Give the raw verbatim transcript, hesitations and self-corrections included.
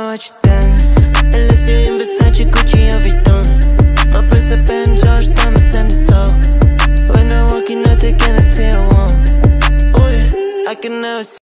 watch you dance. Unless you're in Versace, Gucci, and Vuitton. My prince of Ben George, Thomas and the soul. When I walk in, I take anything I want. Oh yeah, I can never see